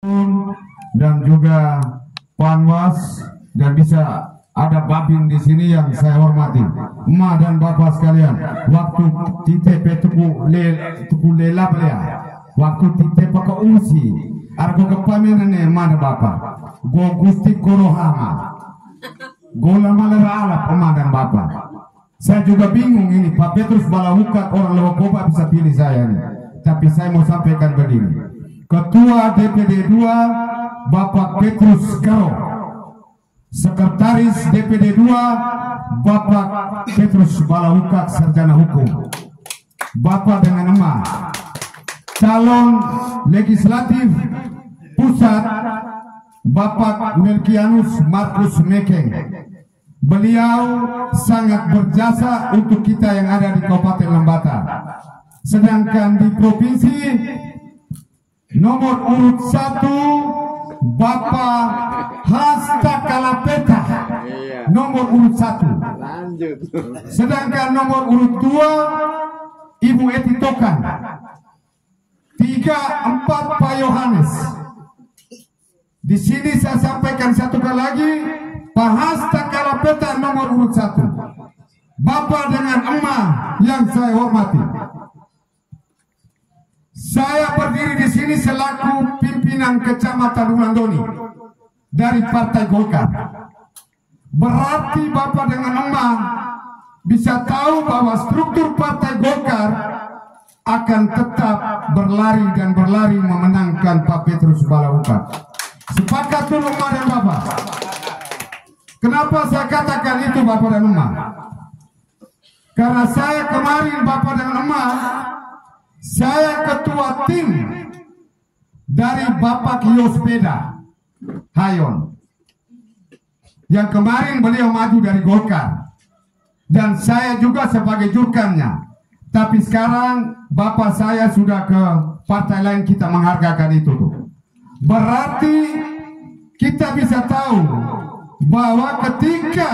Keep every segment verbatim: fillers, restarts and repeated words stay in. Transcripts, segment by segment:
dan juga Panwas, dan bisa ada Babin di sini yang saya hormati, Ma dan Bapak sekalian. Waktu tite tuku le tuku lela belia, waktu tite paka usi, argo kepaminane Ma dan Bapak, go gusti korohama, go lama lerala Ma dan Bapak. Saya juga bingung ini, Pak Petrus Balahukat orang Lokoba bisa pilih saya ini, tapi saya mau sampaikan begini. Ketua D P D dua Bapak Petrus Karo, Sekretaris D P D dua Bapak Petrus Balahukat Sarjana Hukum, Bapak dengan emak. Calon Legislatif Pusat Bapak Melkianus Markus Mekeng. Beliau sangat berjasa untuk kita yang ada di Kabupaten Lembata. Sedangkan di provinsi nomor urut satu Bapak Hasta Kalapeta, nomor urut satu. Sedangkan nomor urut dua Ibu Eti Tokan, tiga empat Pak Yohanes. Di sini saya sampaikan satu kali lagi, Pak Hasta Kalapeta nomor urut satu. Bapak dengan emak yang saya hormati. Saya berdiri di sini selaku pimpinan Kecamatan Ulandoni dari Partai Golkar. Berarti Bapak dengan emak bisa tahu bahwa struktur Partai Golkar akan tetap berlari dan berlari memenangkan Pak Petrus Balahukat. Sepakat dulu emak dan Bapak. Kenapa saya katakan itu Bapak dan emak? Karena saya kemarin Bapak dan emak, saya ketua tim dari Bapak Yospeda Hayon, yang kemarin beliau maju dari Golkar, dan saya juga sebagai jurkamnya. Tapi sekarang Bapak saya sudah ke partai lain, kita menghargakan itu tuh. Berarti kita bisa tahu bahwa ketika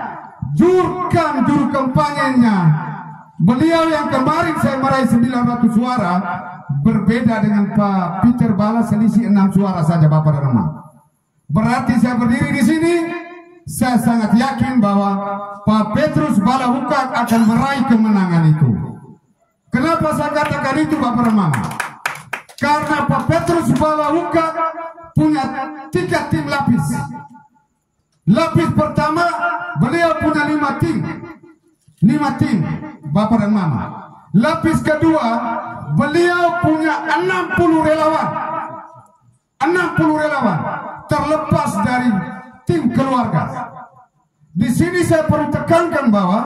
jurkam juru kampanyenya beliau yang kemarin saya meraih sembilan ratus suara, berbeda dengan Pak Peter Bala selisih enam suara saja Bapak dan emak. Berarti saya berdiri di sini, saya sangat yakin bahwa Pak Petrus Balahukat akan meraih kemenangan itu. Kenapa saya katakan itu Bapak dan emak? Karena Pak Petrus Balahukat punya tiga tim lapis. Lapis pertama, beliau punya lima tim. Lima tim Bapak dan Mama. Lapis kedua, beliau punya enam puluh relawan. enam puluh relawan terlepas dari tim keluarga. Di sini saya perlu tekankan bahwa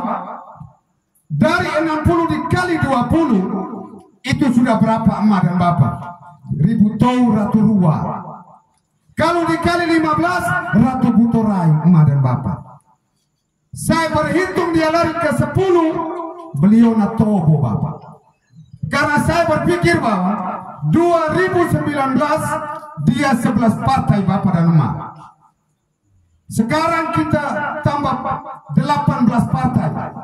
dari enam puluh dikali dua puluh itu sudah berapa emak dan Bapak? Ribu tau ratu ruah. Kalau dikali lima belas ratu butorai emak dan Bapak. Saya berhitung dia lari ke sepuluh, beliau natobo Bapak. Karena saya berpikir bahwa dua ribu sembilan belas dia sebelas partai Bapak dan emak. Sekarang kita tambah delapan belas partai.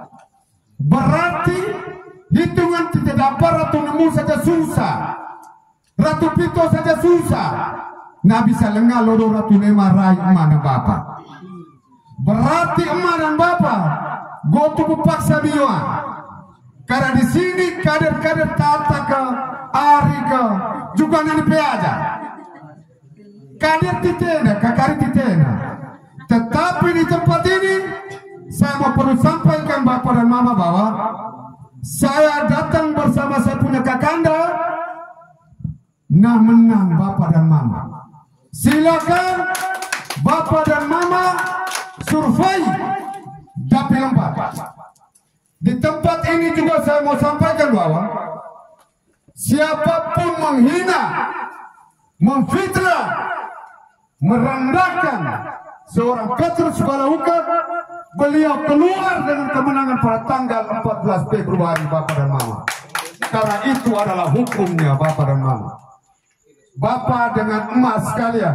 Berarti hitungan tidak dapat Ratu Nemu saja susah. Ratu Pito saja susah. Nah bisa lengah lodo Ratu Nema Rai emak dan Bapak. Berarti emak dan Bapak gotu paksa biwa. Karena di sini kader-kader tata ke Ari ke juga nanti aja. Kader titena, kakari titena. Tetapi di tempat ini saya mau perlu sampaikan Bapak dan Mama bahwa saya datang bersama saya punya kakanda. Nah menang Bapak dan Mama. Silakan Bapak dan Mama survei dapil empat. Di tempat ini juga saya mau sampaikan bahwa siapapun menghina, memfitnah, merendahkan seorang Petrus Balahukat, beliau keluar dengan kemenangan pada tanggal empat belas Februari Bapak dan Mama. Karena itu adalah hukumnya Bapak dan Mama. Bapak dengan emak sekalian,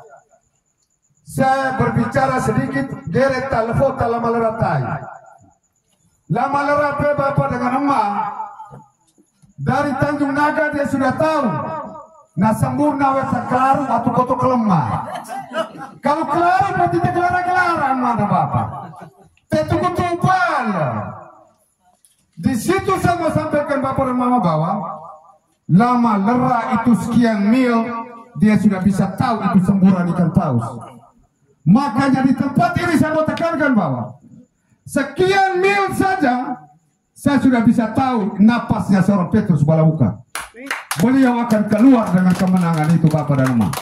saya berbicara sedikit deret telepon lama leratai. Lama leratai Bapak dengan emak dari Tanjung Naga dia sudah tahu Nah sempurna wes kelaru atau kotor kelemah. Kalau kelaru berarti kelara-kelara mana bapak? Tentu kutubal. Di situ saya mau sampaikan bapak dan mama bahwa lama lera itu sekian mil, dia sudah bisa tahu itu semburan ikan paus. Makanya di tempat ini saya mau tekankan bahwa sekian mil saja saya sudah bisa tahu napasnya seorang Petrus Balawuka. Beliau akan keluar dengan kemenangan itu bapak dan emak.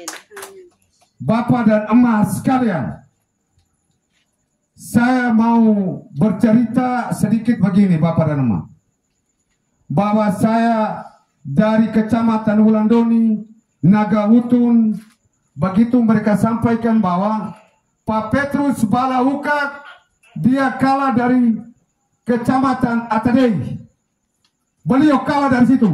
Bapak dan emak sekalian, saya mau bercerita sedikit begini bapak dan emak, bahwa saya dari Kecamatan Wulandoni, Nagahutun, begitu mereka sampaikan bahwa Pak Petrus Balawuka dia kalah dari Kecamatan Atadei. Beliau kalah dari situ.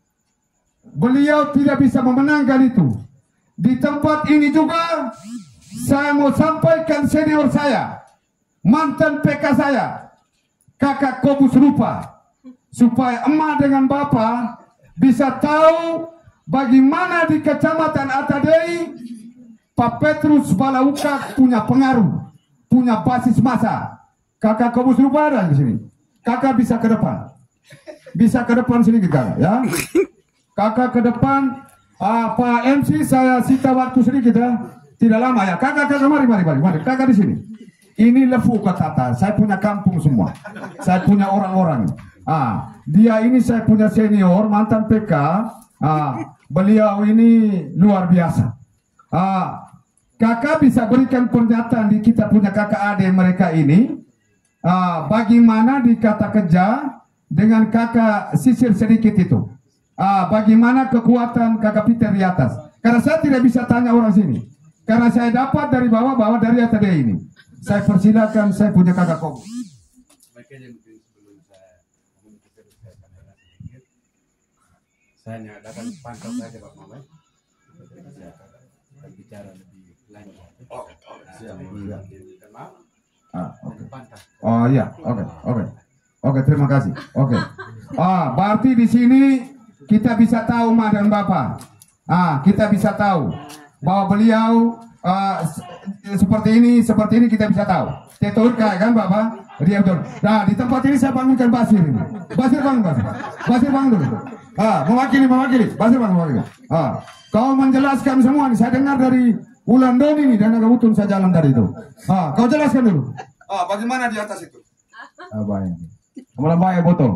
Beliau tidak bisa memenangkan itu. Di tempat ini juga saya mau sampaikan senior saya, mantan P K saya, kakak Kobus Rupa, supaya emak dengan bapak bisa tahu bagaimana di Kecamatan Atadei Pak Petrus Balawuka punya pengaruh, punya basis massa. Kakak Kobus Rupa ada di sini. Kakak bisa ke depan, bisa ke depan sini kita, ya. Kakak ke depan, uh, Pak M C saya sita waktu sedikit ya, tidak lama ya. Kakak, kakak mari, mari, mari, mari. Kakak di sini. Ini Lefu Katata, saya punya kampung semua, saya punya orang-orang. Ah, dia ini saya punya senior mantan P K. Ah, beliau ini luar biasa. Ah, kakak bisa berikan pernyataan di kita punya kakak adik mereka ini. Ah, bagaimana di kata kerja dengan kakak sisir sedikit itu. Ah, bagaimana kekuatan kakak Peter di atas? Karena saya tidak bisa tanya orang sini. Karena saya dapat dari bawah-bawah dari atas dia ini. Saya persilakan, saya punya kakak Kobus. Makanya mungkin sebelum saya komunikasi saya tanya sedikit, saya nyatakan pantau saja Pak Mamat. Kita akan bicara lebih lanjut. Oh, siap. Maaf. Ah, oke. Oh iya, oke, oke. Oke, terima kasih. Oke. Ah, berarti di sini kita bisa tahu Ma dan Bapak. Ah, kita bisa tahu bahwa beliau uh, seperti ini, seperti ini kita bisa tahu. Tetur kan Bapak? Dia betul. Nah, di tempat ini saya bangunkan Basir ini. Basir bangun, Basir. Basir bangun dulu. Ah, mewakili, mewakili. Basir bangun, mewakili. Ah, kau menjelaskan semua nih. Saya dengar dari Wulandoni nih dan Nagahutun saya jalan tadi itu. Ah, kau jelaskan dulu. Ah, bagaimana di atas itu? Ah, baik. Kemudian baik Boto.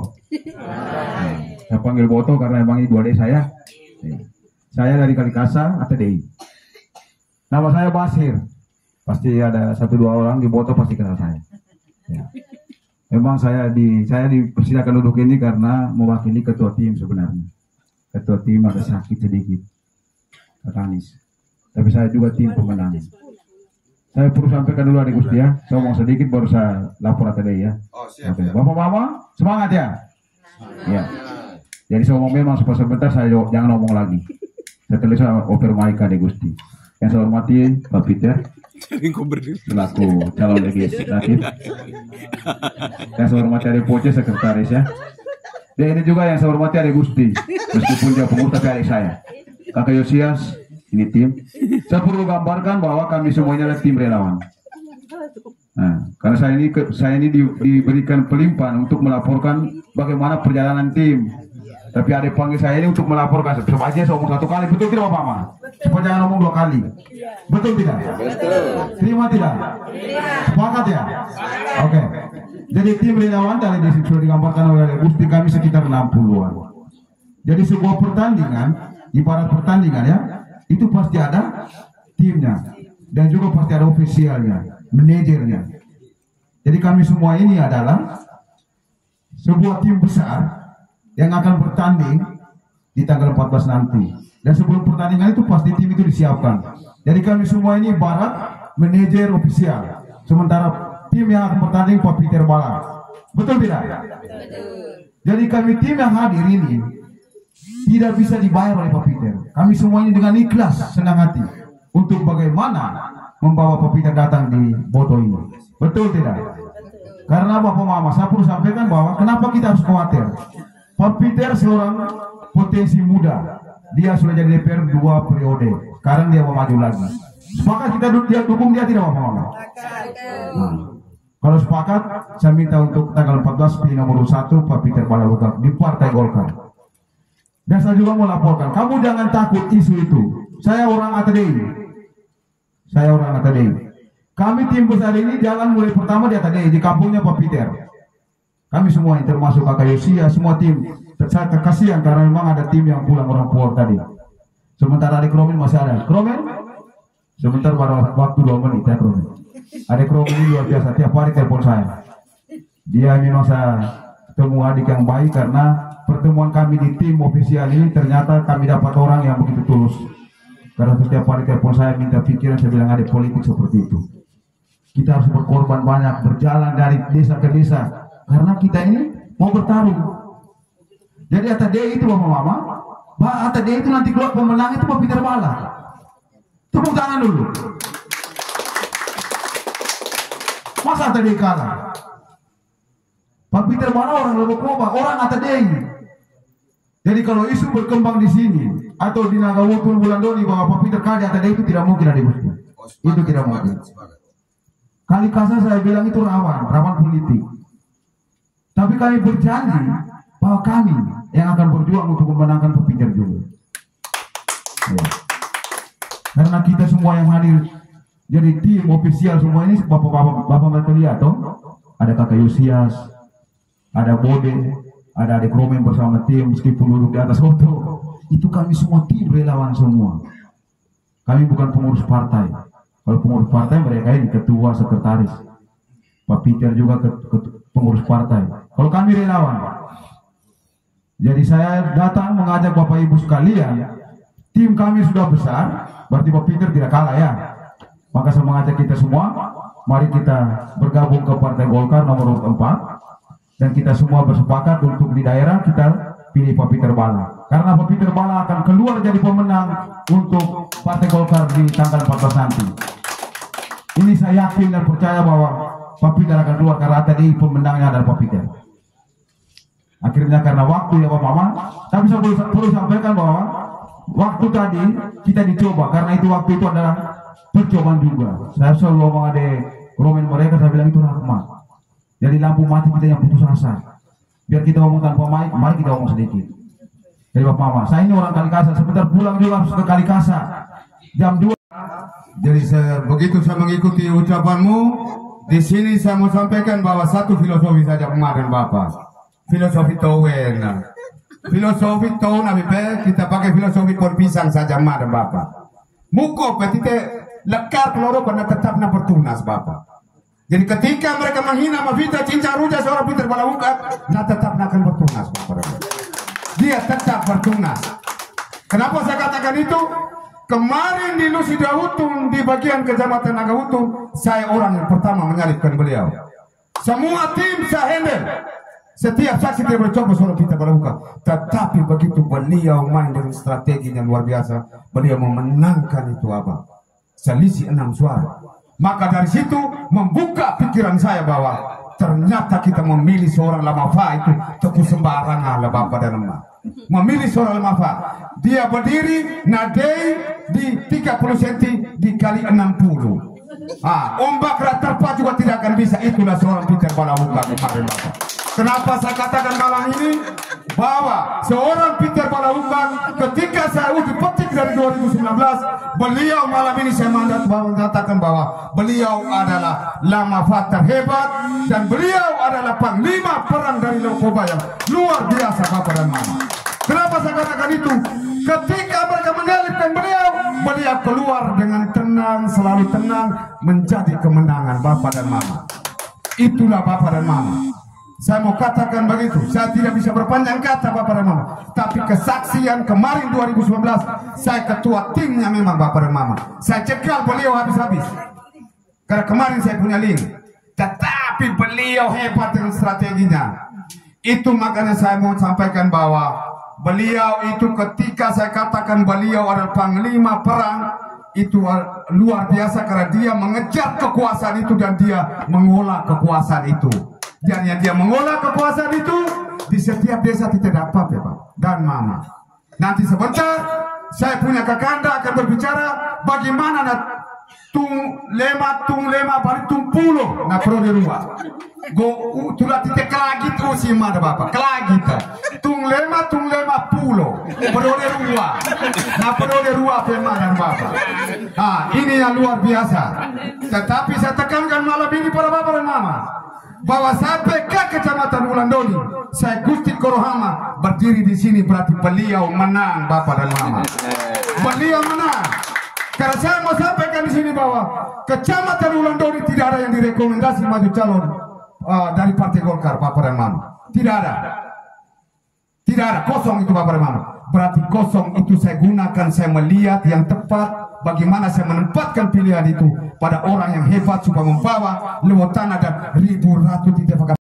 Saya panggil Boto karena emang ini dua adik saya. Saya dari Kalikasa, Atadei. Nama saya Basir. Pasti ada satu dua orang di Boto pasti kenal saya. Ya. Memang saya di saya dipersilakan duduk ini karena mewakili ketua tim sebenarnya. Ketua tim ada sakit sedikit, Kak Anis. Tapi saya juga tim pemenang. Saya perlu sampaikan dulu adik Gusti ya. Saya ngomong sedikit baru saya lapor Atadei ya. Oh, siap, Oke. siap. Bapak Mama semangat ya. Ya. Jadi saya ngomong memang sebentar saya jangan ngomong lagi. Setelah saya oper Maika adik Gusti. Yang saya hormati Pak Peter selaku calon legislatif. Yang saya hormati adik Poce sekretaris ya. Dan ini juga yang saya hormati adik Gusti. Meskipun dia pengurus tapi adik saya. Kakak Yosias. Ini tim. Saya perlu gambarkan bahwa kami semuanya adalah tim relawan. Nah, karena saya ini saya ini di, diberikan pelimpahan untuk melaporkan bagaimana perjalanan tim. Tapi ada panggil saya ini untuk melaporkan. Coba aja saya ngomong satu kali, betul tidak Bapak Ma? Supaya jangan ngomong dua kali. Betul tidak? Betul. Terima tidak? Sepakat ya? Oke. Jadi tim relawan dari desa sudah digambarkan oleh Gusti kami sekitar enam puluhan. Jadi sebuah pertandingan, ibarat pertandingan ya. Itu pasti ada timnya dan juga pasti ada ofisialnya, manajernya. Jadi kami semua ini adalah sebuah tim besar yang akan bertanding di tanggal empat belas nanti. Dan sebelum pertandingan itu pasti tim itu disiapkan. Jadi kami semua ini barat manajer ofisial. Sementara tim yang akan bertanding Pak Peter Bala. Betul tidak? Betul. Jadi kami tim yang hadir ini tidak bisa dibayar oleh Pak Peter. Kami semua ini dengan ikhlas, senang hati untuk bagaimana membawa Pak Peter datang di Boto ini. Betul tidak? Karena Bapak Mama, saya perlu sampaikan bahwa kenapa kita harus khawatir. Pak Peter seorang potensi muda dia sudah jadi D P R dua periode. Sekarang dia mau maju lagi. Sepakat kita dia dukung dia tidak mau? Nah, kalau sepakat, saya minta untuk tanggal empat belas pilih nomor satu Pak Peter Balaluga di Partai Golkar. Dan saya juga mau laporkan, kamu jangan takut isu itu. Saya orang A T D I. Saya orang A T D I. Kami tim besar ini jalan mulai pertama di A T D I, di kampungnya Pak Peter. Kami semua yang termasuk Kakak Yosia, semua tim. Saya kasihan karena memang ada tim yang pulang orang Puor tadi. Sementara adik Romin masih ada. Romin? Sebentar pada waktu dua menit ya Romin. Adik Romin ini luar biasa, tiap hari telepon saya. Dia memang saya ketemu adik yang baik karena pertemuan kami di tim ofisial ini ternyata kami dapat orang yang begitu tulus. Karena setiap hari telepon saya minta pikiran, saya bilang adik politik seperti itu. Kita harus berkorban banyak, berjalan dari desa ke desa. Karena kita ini mau bertarung. Jadi A T D I itu Bapak Mama, Pak A T D I itu nanti keluar pemenang itu Pak Peter Bala. Tepuk tangan dulu. Masa A T D I kalah? Pak Peter Bala orang Lobokoba, orang A T D I. Jadi kalau isu berkembang di sini atau di Nagawutul Bulandoni bahwa Pak Peter kalah di A T D I itu tidak mungkin ada ibu. Itu tidak mungkin. Kali kasar saya bilang itu rawan, rawan politik. Tapi kami berjanji bahwa kami yang akan berjuang untuk memenangkan Pak Peter juga. Ya. Karena kita semua yang hadir jadi tim ofisial semua ini bapak-bapak bapak mereka lihat toh, ada Kakak Yosias, ada Bode, ada adik Romen bersama tim meskipun duduk di atas foto. Itu kami semua tim relawan semua. Kami bukan pengurus partai. Kalau pengurus partai mereka ini ketua, sekretaris. Pak Peter juga ke, ke, pengurus partai. Kalau kami relawan. Jadi saya datang mengajak Bapak Ibu sekalian, tim kami sudah besar, berarti Pak Peter tidak kalah ya. Maka saya mengajak kita semua, mari kita bergabung ke Partai Golkar nomor empat, dan kita semua bersepakat untuk di daerah kita pilih Pak Peter Bala. Karena Pak Peter Bala akan keluar jadi pemenang untuk Partai Golkar di tanggal empat belas nanti. Ini saya yakin dan percaya bahwa Pak Peter akan keluar karena tadi pemenangnya adalah Pak Peter. Akhirnya karena waktu ya Pak Mama, tapi saya perlu, perlu sampaikan bahwa waktu tadi kita dicoba karena itu waktu itu adalah percobaan juga. Saya selalu ngomong ada Romen mereka, saya bilang itu rahmat. Jadi lampu mati kita yang putus asa. Biar kita ngomong tanpa mic, mari kita ngomong sedikit. Jadi Bapak Mama, saya ini orang Kalikasa, sebentar pulang juga harus ke Kalikasa jam dua. Jadi saya, begitu saya mengikuti ucapanmu, di sini saya mau sampaikan bahwa satu filosofi saja kemarin Bapak. Filosofi Towen. Filosofi Towen Nabi kita pakai filosofi pohon pisang saja kemarin Bapak. Muko petite lekar keloro karena tetap na pertunas Bapak. Jadi ketika mereka menghina Mafita cincang ruja seorang Peter Balaluga, nah tetap akan bertunas Bapak. Dia tetap bertunas. Kenapa saya katakan itu? Kemarin di Lusidahutun di bagian Kecamatan Nagawutul, saya orang yang pertama menyalipkan beliau. Semua tim saya handle. Setiap saksi tidak bercoba seorang Peter Balaluga, tetapi begitu beliau main dengan strategi yang luar biasa, beliau memenangkan itu apa? Selisih enam suara. Maka dari situ membuka pikiran saya bahwa ternyata kita memilih seorang Lamafa itu tepu sembarangan lah Bapak dan Emak. Memilih seorang Lamafa, dia berdiri nadei di tiga puluh sentimeter dikali enam puluh. Ah, ombak terpa juga tidak akan bisa. Itulah seorang Peter Balaluga kemarin Bapak. Kenapa saya katakan malam ini bahwa seorang Peter Balaluga ketika saya uji petik dari dua ribu sembilan belas, beliau malam ini saya mandat bahwa mengatakan bahwa beliau adalah Lamafa terhebat dan beliau adalah panglima perang dari Lokoba yang luar biasa Bapak dan Mama. Kenapa saya katakan itu? Ketika mereka menyalipkan beliau, beliau keluar dengan tenang, selalu tenang, menjadi kemenangan Bapak dan Mama. Itulah Bapak dan Mama. Saya mau katakan begitu, saya tidak bisa berpanjang kata Bapak dan Mama, tapi kesaksian kemarin dua ribu sembilan belas, saya ketua timnya memang Bapak dan Mama. Saya cegal beliau habis-habis, karena kemarin saya punya link, tetapi beliau hebat dengan strateginya. Itu makanya saya mau sampaikan bahwa beliau itu ketika saya katakan beliau adalah panglima perang, itu luar biasa karena dia mengejar kekuasaan itu dan dia mengolah kekuasaan itu. Dan yang dia mengolah kekuasaan itu di setiap desa tidak dapat ya Pak dan Mama. Nanti sebentar saya punya kakanda akan berbicara bagaimana nak tung lema tung lema balik tung pulo na pro de rumah. Go tulah titik kelagi terus si mana bapak kelagi ta. Tung lema tung lema pulo pro de rumah. Na pro de rumah pemanan bapak. Ah ini yang luar biasa. Tetapi saya tekankan malam ini para bapak dan mama bahwa sampai ke Kecamatan Wulandoni saya Gusti Korohama berdiri di sini berarti beliau menang bapak dan mama. Beliau menang. Karena saya mau sampaikan di sini bahwa Kecamatan Wulandoni tidak ada yang direkomendasi maju calon uh, dari Partai Golkar, Bapak dan Mama. Tidak ada. Tidak ada, kosong itu Bapak dan Mama. Berarti kosong itu saya gunakan, saya melihat yang tepat bagaimana saya menempatkan pilihan itu pada orang yang hebat supaya membawa lewat tanah dan ribu ratu titik